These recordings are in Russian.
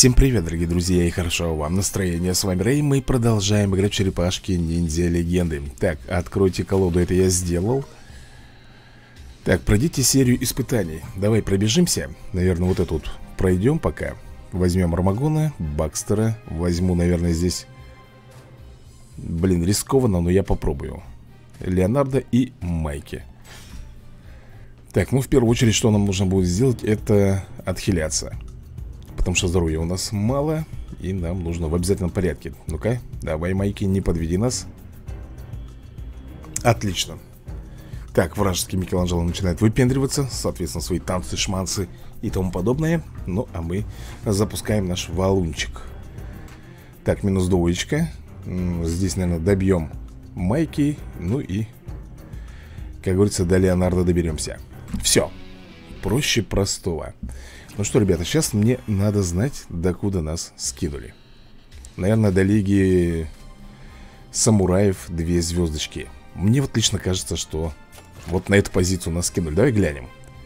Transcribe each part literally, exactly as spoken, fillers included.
Всем привет, дорогие друзья, и хорошо вам настроение. С вами Рэй, мы продолжаем играть в черепашки ниндзя легенды. Так, откройте колоду, это я сделал. Так, пройдите серию испытаний. Давай пробежимся. Наверное, вот эту вот пройдем пока. Возьмем Армагона, Бакстера. Возьму, наверное, здесь... Блин, рискованно, но я попробую. Леонардо и Майки. Так, ну в первую очередь, что нам нужно будет сделать, это отхиляться. Потому что здоровья у нас мало, и нам нужно в обязательном порядке. Ну-ка, давай, Майки, не подведи нас. Отлично. Так, вражеский Микеланджело начинает выпендриваться. Соответственно, свои танцы, шманцы и тому подобное. Ну, а мы запускаем наш валунчик. Так, минус двоечка. Здесь, наверное, добьем Майки. Ну и, как говорится, до Леонардо доберемся. Все. Проще простого. Ну что, ребята, сейчас мне надо знать, докуда нас скинули. Наверное, до Лиги Самураев две звездочки. Мне вот лично кажется, что вот на эту позицию нас скинули. Давай глянем.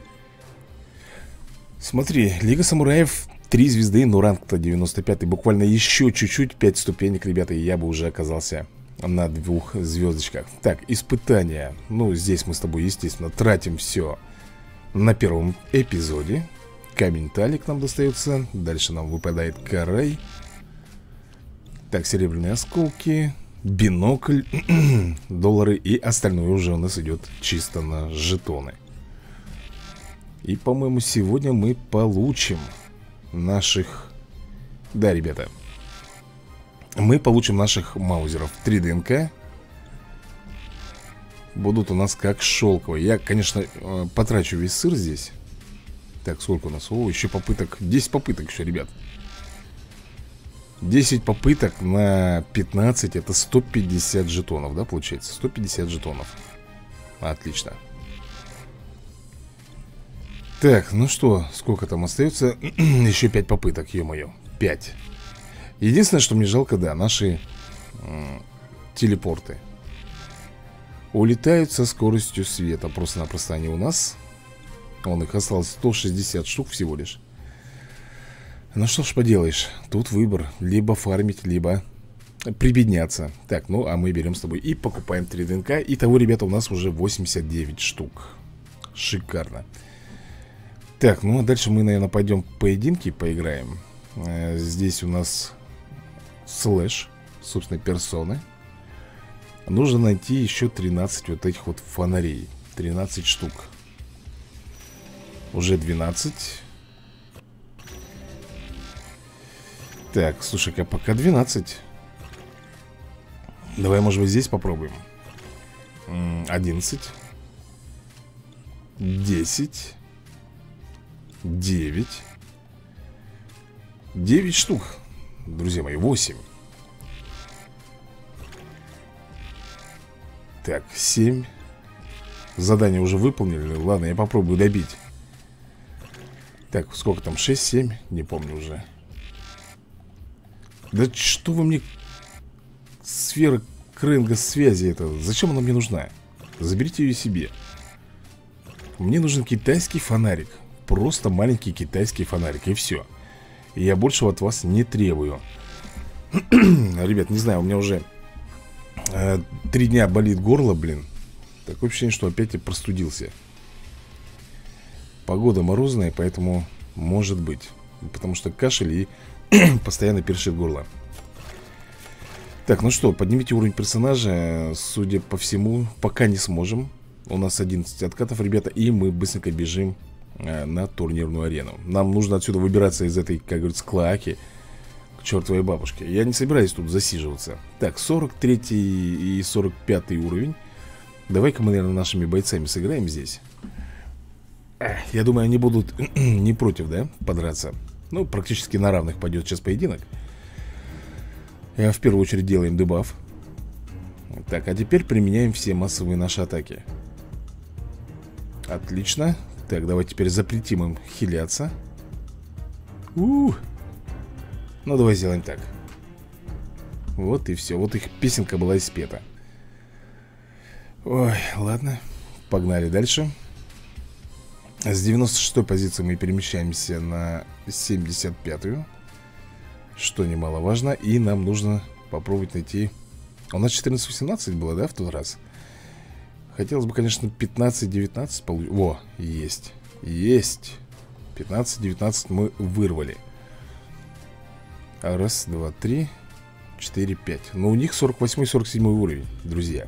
Смотри, Лига Самураев три звезды, но ранг-то девяносто пятый. Буквально еще чуть-чуть, пять ступенек, ребята, и я бы уже оказался на двух звездочках. Так, испытания. Ну, здесь мы с тобой, естественно, тратим все на первом эпизоде. Камень талик нам достается. Дальше нам выпадает карай. Так, серебряные осколки, бинокль, доллары. И остальное уже у нас идет чисто на жетоны. И, по-моему, сегодня мы получим наших... Да, ребята, мы получим наших маузеров. три ДНК будут у нас как шелковые. Я, конечно, потрачу весь сыр здесь. Так, сколько у нас? О, еще попыток. десять попыток еще, ребят. десять попыток на пятнадцать. Это сто пятьдесят жетонов, да, получается? сто пятьдесят жетонов. Отлично. Так, ну что, сколько там остается? Еще пять попыток, ё-моё. пять. Единственное, что мне жалко, да, наши м- телепорты улетают со скоростью света. Просто-напросто они у нас... Он их осталось сто шестьдесят штук всего лишь. Ну что ж поделаешь, тут выбор. Либо фармить, либо прибедняться. Так, ну а мы берем с тобой и покупаем три ДНК. Итого, ребята, у нас уже восемьдесят девять штук. Шикарно. Так, ну а дальше мы, наверное, пойдем в поединки поиграем. Здесь у нас слэш, собственно, персоны. Нужно найти еще тринадцать вот этих вот фонарей. тринадцать штук. Уже двенадцать. Так, слушай-ка, пока двенадцать. Давай, может быть, здесь попробуем. одиннадцать. десять. девять. девять штук. Друзья мои, восемь. Так, семь. Задание уже выполнили. Ладно, я попробую добить. Так, сколько там? шесть, семь? Не помню уже. Да что вы мне... Сфера кренга связи это... Зачем она мне нужна? Заберите ее себе. Мне нужен китайский фонарик. Просто маленький китайский фонарик. И все. И я большего от вас не требую. Ребят, не знаю, у меня уже э, Три дня болит горло, блин. Такое ощущение, что опять я простудился. Погода морозная, поэтому может быть. Потому что кашель и постоянно першит горло. Так, ну что, поднимите уровень персонажа. Судя по всему, пока не сможем. У нас одиннадцать откатов, ребята. И мы быстренько бежим э, на турнирную арену. Нам нужно отсюда выбираться из этой, как говорится, клоаки к чертовой бабушке. Я не собираюсь тут засиживаться. Так, сорок третий и сорок пятый уровень. Давай-ка мы, наверное, нашими бойцами сыграем здесь. Я думаю, они будут не против, да, подраться. Ну, практически на равных пойдет сейчас поединок. Я в первую очередь делаем дебаф. Так, а теперь применяем все массовые наши атаки. Отлично. Так, давай теперь запретим им хиляться. У-у-у. Ну, давай сделаем так. Вот и все. Вот их песенка была испета. Ой, ладно. Погнали дальше. С девяносто шестой позиции мы перемещаемся на семьдесят пятую. Что немаловажно. И нам нужно попробовать найти... У нас четырнадцать восемнадцать было, да, в тот раз? Хотелось бы, конечно, пятнадцать девятнадцать получить. Во, есть. Есть. пятнадцать девятнадцать мы вырвали. Раз, два, три, четыре, пять. Но у них сорок восьмой, сорок седьмой уровень, друзья.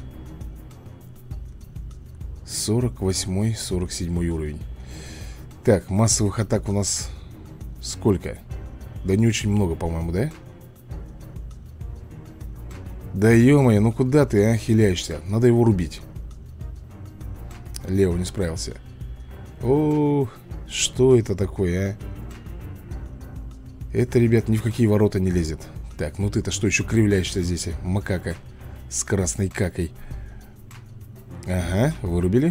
сорок восьмой, сорок седьмой уровень. Так, массовых атак у нас сколько? Да не очень много, по-моему, да? Да ё-моё, ну куда ты, а, хиляешься? Надо его рубить. Лео не справился. О, что это такое, а? Это, ребят, ни в какие ворота не лезет. Так, ну ты-то что еще кривляешься здесь, макака с красной какой? Ага, вырубили.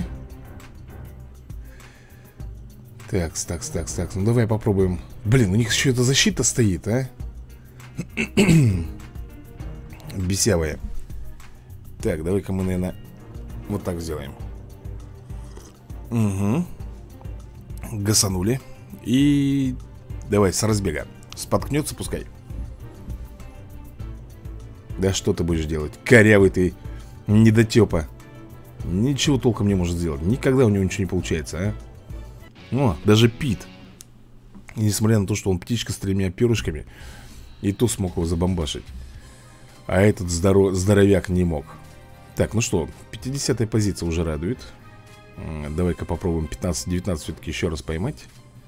Такс, такс, такс, такс. Ну давай попробуем. Блин, у них еще эта защита стоит, а? Бесявая. Так, давай-ка мы, наверное, вот так сделаем. Угу. Гасанули. И давай с разбега. Споткнется, пускай. Да что ты будешь делать? Корявый ты недотепа. Ничего толком не может сделать. Никогда у него ничего не получается, а? О, даже Пит. И несмотря на то, что он птичка с тремя перышками, и то смог его забомбашить. А этот здоров... здоровяк не мог. Так, ну что, пятидесятая позиция уже радует. Давай-ка попробуем пятнадцать девятнадцать все-таки еще раз поймать.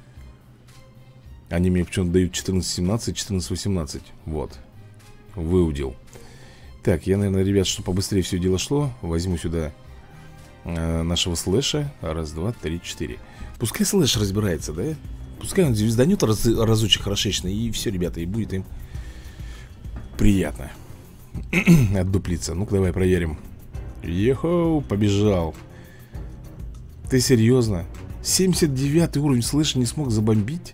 Они мне почему-то дают четырнадцать семнадцать, четырнадцать восемнадцать. Вот, выудил. Так, я, наверное, ребят, чтобы побыстрее все дело шло, возьму сюда э, нашего слэша. Раз, два, три, четыре. Пускай слэш разбирается, да? Пускай он звезданет раз, разочек хорошечно. И все, ребята, и будет им приятно отдуплиться. Ну-ка, давай проверим. Ехоу, побежал. Ты серьезно? семьдесят девятый уровень слэша не смог забомбить?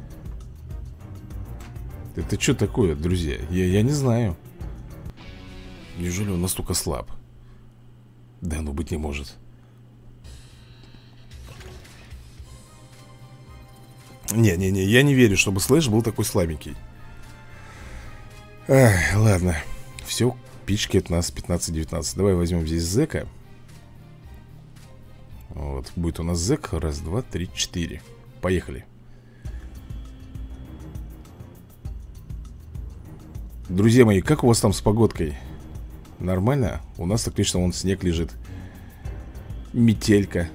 Это что такое, друзья? Я, я не знаю. Неужели он настолько слаб? Да, ну быть не может. Не-не-не, я не верю, чтобы слэш был такой слабенький. Ах, ладно. Все, пичкает нас пятнадцать девятнадцать. Давай возьмем здесь зэка. Вот, будет у нас зэк. Раз, два, три, четыре. Поехали. Друзья мои, как у вас там с погодкой? Нормально? У нас так точно вон снег лежит. Метелька.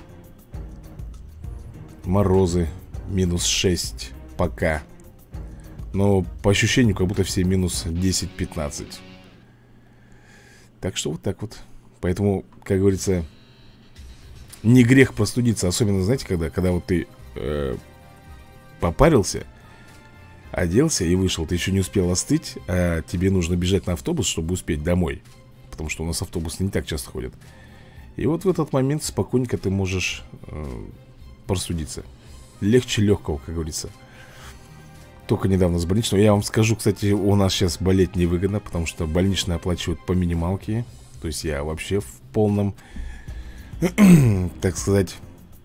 Морозы. Минус шесть пока. Но по ощущению, как будто все минус десять-пятнадцать. Так что вот так вот. Поэтому, как говорится, не грех простудиться. Особенно, знаете, когда, когда вот ты э, попарился, оделся и вышел. Ты еще не успел остыть, а тебе нужно бежать на автобус, чтобы успеть домой. Потому что у нас автобусы не так часто ходят. И вот в этот момент спокойненько ты можешь э, простудиться. Легче легкого, как говорится. Только недавно с больничного. Я вам скажу, кстати, у нас сейчас болеть невыгодно, потому что больничные оплачивают по минималке. То есть я вообще в полном, так сказать,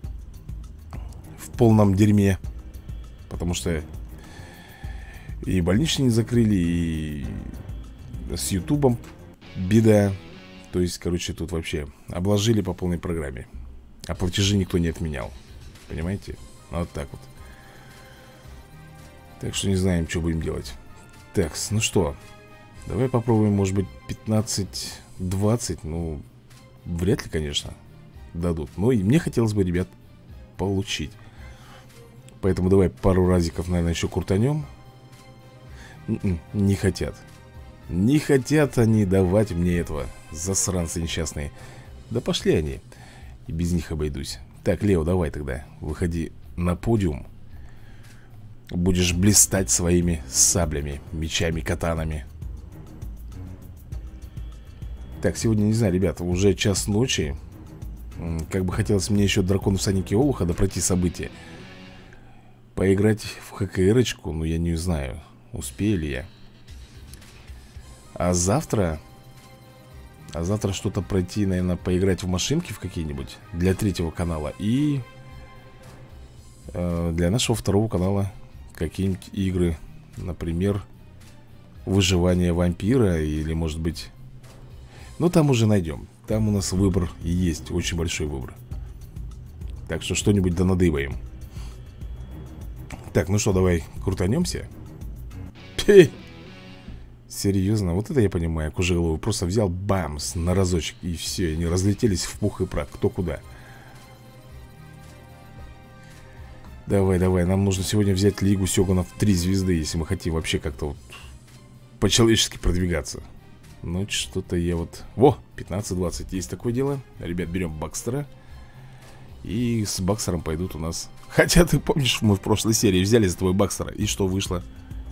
в полном дерьме. Потому что и больничные не закрыли, и с Ютубом беда. То есть, короче, тут вообще обложили по полной программе. А платежи никто не отменял. Понимаете? Вот так вот. Так что не знаем, что будем делать. Так, ну что, давай попробуем, может быть, пятнадцать двадцать. Ну, вряд ли, конечно, дадут. Но и мне хотелось бы, ребят, получить. Поэтому давай пару разиков, наверное, еще крутанем. Н-н, не хотят. Не хотят они давать мне этого. Засранцы несчастные. Да пошли они. И без них обойдусь. Так, Лео, давай тогда, выходи на подиум. Будешь блистать своими саблями, мечами, катанами. Так, сегодня, не знаю, ребята, уже час ночи. Как бы хотелось мне еще Дракон Всадники Олуха да пройти события. Поиграть в ХКРочку, ну я не знаю, успею ли я. А завтра... А завтра что-то пройти, наверное, поиграть в машинки в какие-нибудь для третьего канала. И э, для нашего второго канала какие-нибудь игры. Например, выживание вампира. Или может быть... Ну там уже найдем. Там у нас выбор есть, очень большой выбор. Так что что-нибудь да надыбаем. Так, ну что, давай крутанемся. Пи! Серьезно, вот это я понимаю. Кожеголовый просто взял, бамс, на разочек. И все, они разлетелись в пух и прах. Кто куда. Давай, давай, нам нужно сегодня взять Лигу Сёгунов три звезды, если мы хотим вообще как-то вот по-человечески продвигаться. Ну, что-то я вот... Во, пятнадцать двадцать, есть такое дело. Ребят, берем Бакстера. И с Бакстером пойдут у нас... Хотя, ты помнишь, мы в прошлой серии взяли за твой Бакстера. И что вышло?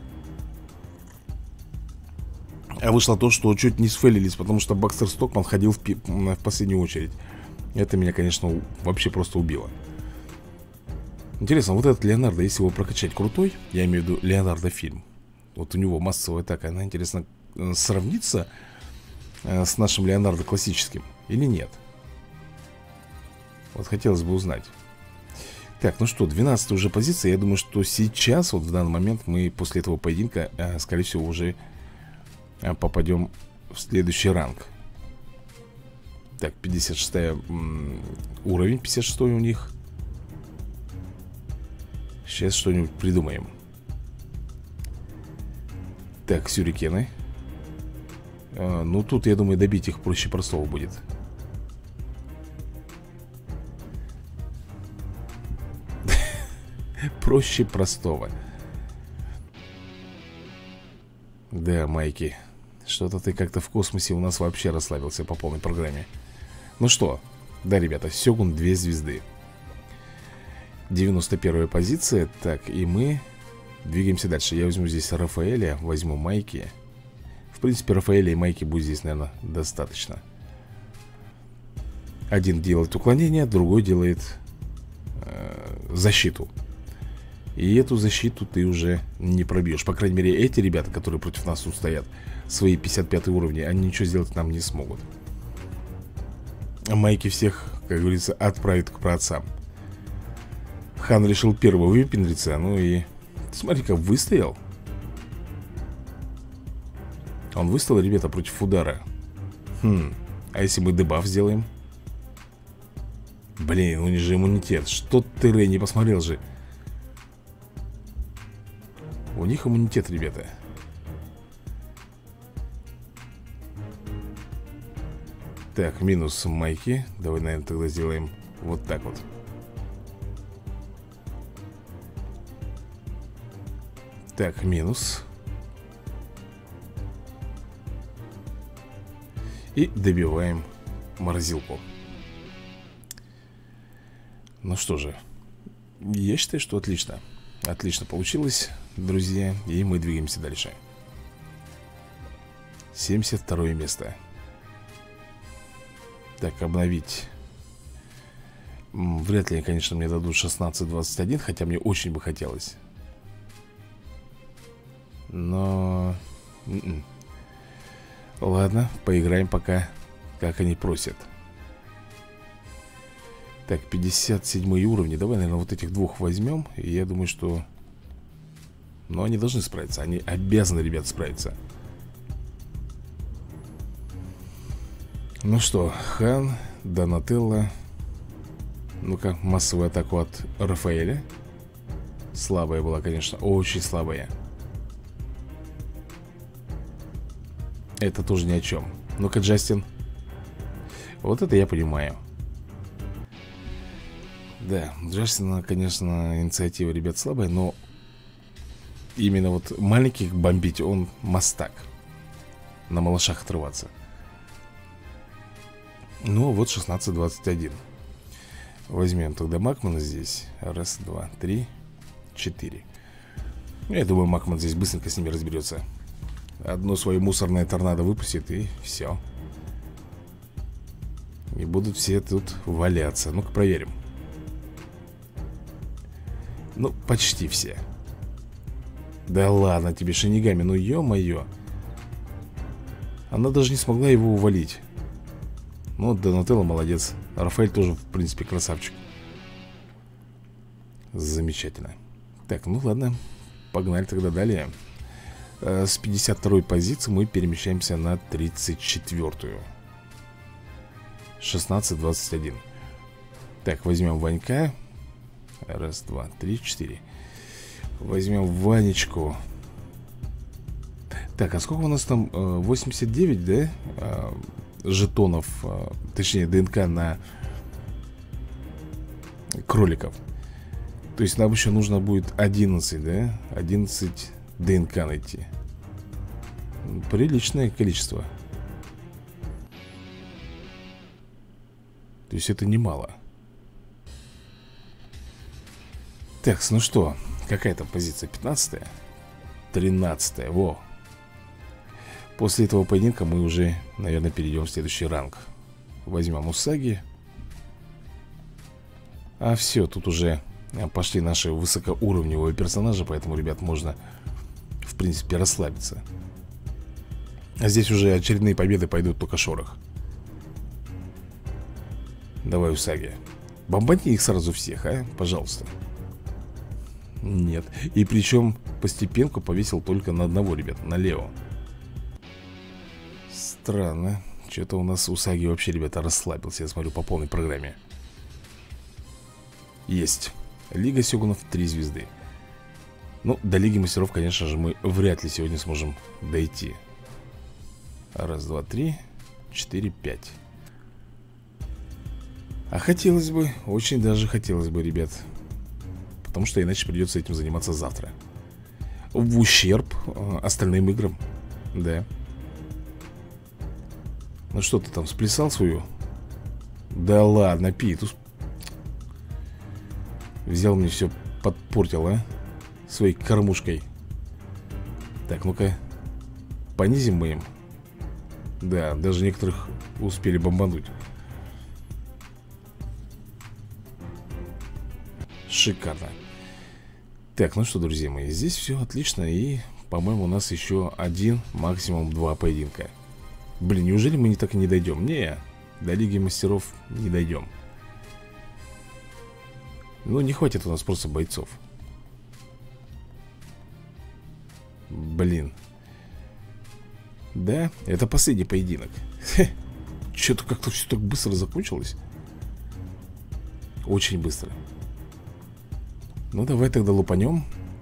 А вышло то, что чуть не сфейлились, потому что Бакстер Стокман ходил в, пи... в последнюю очередь. Это меня, конечно, вообще просто убило. Интересно, вот этот Леонардо, если его прокачать, крутой? Я имею в виду Леонардо фильм. Вот у него массовая атака, она, интересно, сравнится э, с нашим Леонардо классическим или нет? Вот хотелось бы узнать. Так, ну что, двенадцатая уже позиция. Я думаю, что сейчас, вот в данный момент, мы после этого поединка, э, скорее всего, уже э, попадем в следующий ранг. Так, пятьдесят шестой уровень, пятьдесят шестой у них. Сейчас что-нибудь придумаем. Так, сюрикены. а, Ну, тут, я думаю, добить их проще простого будет. Проще простого. Да, Майки, что-то ты как-то в космосе у нас вообще расслабился по полной программе. Ну что, да, ребята, Сёгун две звезды. девяносто первая позиция. Так, и мы двигаемся дальше. Я возьму здесь Рафаэля, возьму Майки. В принципе, Рафаэля и Майки будет здесь, наверное, достаточно. Один делает уклонение, другой делает э, защиту. И эту защиту ты уже не пробьешь. По крайней мере, эти ребята, которые против нас тут стоят, свои пятьдесят пятые уровни, они ничего сделать нам не смогут. Майки всех, как говорится, отправит к праотцам. Хан решил первый выпендриться. Ну и смотри-ка, выстоял. Он выстоял, ребята, против удара. Хм, а если мы дебаф сделаем? Блин, у них же иммунитет. Что ты, Рэй, не посмотрел же? У них иммунитет, ребята. Так, минус Майки. Давай, наверное, тогда сделаем вот так вот. Так, минус. И добиваем морозилку. Ну что же, я считаю, что отлично. Отлично получилось, друзья. И мы двигаемся дальше. семьдесят второе место. Так, обновить. Вряд ли, конечно, мне дадут шестнадцать двадцать один. Хотя мне очень бы хотелось. Но... Н-н. Ладно, поиграем пока, как они просят. Так, пятьдесят седьмые уровни. Давай, наверное, вот этих двух возьмем. И я думаю, что... Ну, они должны справиться. Они обязаны, ребят, справиться. Ну что, Хан, Донателло. Ну-ка, массовую атаку от Рафаэля. Слабая была, конечно, очень слабая. Это тоже ни о чем. Ну-ка, Джастин. Вот это я понимаю. Да, Джастина, конечно, инициатива, ребят, слабая. Но именно вот маленьких бомбить, он мастак. На малышах отрываться. Ну, вот шестнадцать двадцать один. Возьмем тогда Макмана здесь. Раз, два, три, четыре. Я думаю, Макман здесь быстренько с ними разберется. Одно свое мусорное торнадо выпустит, и все. И будут все тут валяться. Ну-ка проверим. Ну, почти все. Да ладно тебе, Шинигами, ну ё-моё. Она даже не смогла его увалить. Ну, Донателло молодец. Рафаэль тоже, в принципе, красавчик. Замечательно. Так, ну ладно. Погнали тогда далее. С пятьдесят второй позиции мы перемещаемся на тридцать четвёртую. шестнадцать двадцать один. Так, возьмем Ванька. Раз, два, три, четыре. Возьмем Ванечку. Так, а сколько у нас там? восемьдесят девять, да? Жетонов, точнее ДНК на кроликов. То есть нам еще нужно будет одиннадцать, да? одиннадцать ДНК найти. Приличное количество. То есть это немало. Так, ну что, какая там позиция? пятнадцатая? тринадцатая, во. После этого поединка мы уже, наверное, перейдем в следующий ранг. Возьмем Усаги. А все, тут уже пошли наши высокоуровневые персонажи. Поэтому, ребят, можно, в принципе, расслабиться. А здесь уже очередные победы пойдут только шорох. Давай, Усаги, бомбани их сразу всех, а? Пожалуйста. Нет. И причем постепенку повесил только на одного, ребят, на Лео. Странно. Что-то у нас Усаги вообще, ребята, расслабился. Я смотрю по полной программе. Есть. Лига Сёгунов три звезды. Ну, до Лиги Мастеров, конечно же, мы вряд ли сегодня сможем дойти. Раз, два, три, четыре, пять. А хотелось бы, очень даже хотелось бы, ребят. Потому что иначе придется этим заниматься завтра. В ущерб э, остальным играм. Да. Ну что, ты там сплясал свою? Да ладно, Питус. Взял мне все, подпортил, а? Своей кормушкой. Так, ну-ка. Понизим мы им. Да, даже некоторых успели бомбануть. Шикарно. Так, ну что, друзья мои, здесь все отлично. И, по-моему, у нас еще один, максимум два поединка. Блин, неужели мы не так и не дойдем? Не, до Лиги Мастеров не дойдем. Ну, не хватит у нас просто бойцов. Блин. Да, это последний поединок. Что-то как-то все так быстро закончилось. Очень быстро. Ну, давай тогда лупанем.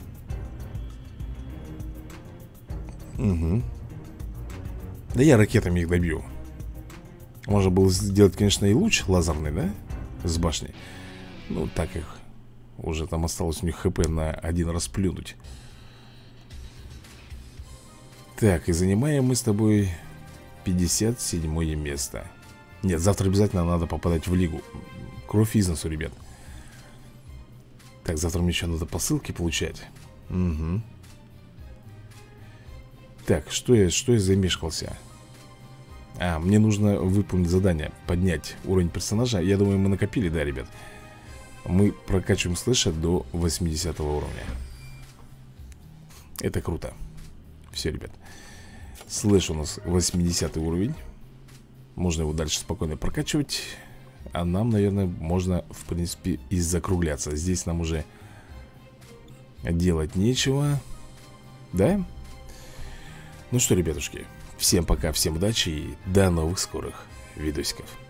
Угу. Да я ракетами их добью. Можно было сделать, конечно, и луч лазерный, да? С башни. Ну, так их уже там осталось у них хп на один раз плюнуть. Так, и занимаем мы с тобой пятьдесят седьмое место. Нет, завтра обязательно надо попадать в лигу. Кровь из носу, ребят. Так, завтра мне еще надо посылки получать. Угу. Так, что я, что я замешкался? А, мне нужно выполнить задание. Поднять уровень персонажа. Я думаю, мы накопили, да, ребят? Мы прокачиваем слэша до восьмидесятого уровня. Это круто. Все, ребят. Слэш у нас восьмидесятый уровень. Можно его дальше спокойно прокачивать. А нам, наверное, можно, в принципе, и закругляться. Здесь нам уже делать нечего. Да? Ну что, ребятушки, всем пока, всем удачи и до новых скорых видосиков.